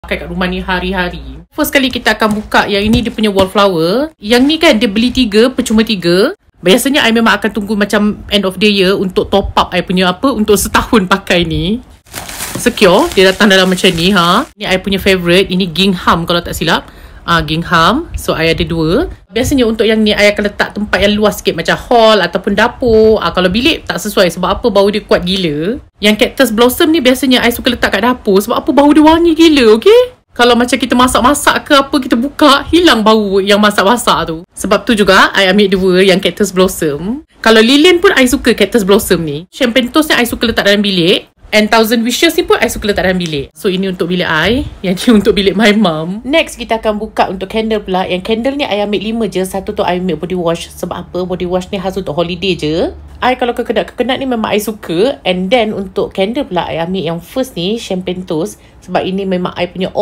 pakai kat rumah ni hari-hari. First kali kita akan buka yang ini, dia punya wallflower. Yang ni kan dia beli 3 percuma 3. Biasanya I memang akan tunggu macam end of the year untuk top up I punya untuk setahun pakai ni. Secure, dia datang dalam macam ni Ni I punya favourite, ini gingham kalau tak silap. Gingham. So I ada 2. Biasanya untuk yang ni I akan letak tempat yang luas sikit, macam hall ataupun dapur. Kalau bilik tak sesuai, sebab apa, bau dia kuat gila. Yang cactus blossom ni biasanya I suka letak kat dapur, sebab apa, bau dia wangi gila. Okay, kalau macam kita masak-masak ke apa, kita buka, hilang bau yang masak-masak tu. Sebab tu juga I ambil 2 yang cactus blossom. Kalau lilin pun I suka cactus blossom ni. Champagne toast ni I suka letak dalam bilik. And Thousand Wishes ni pun I suka letak dalam bilik. So ini untuk bilik I, yang ni untuk bilik my mum. Next kita akan buka untuk candle pula. Yang candle ni I ambil 5 je. Satu tu I ambil body wash. Sebab apa, body wash ni khas untuk holiday je. I kalau kekenat-kekenat ni memang I suka. And then untuk candle pula I ambil yang first ni, Champagne Toast. Sebab ini memang I punya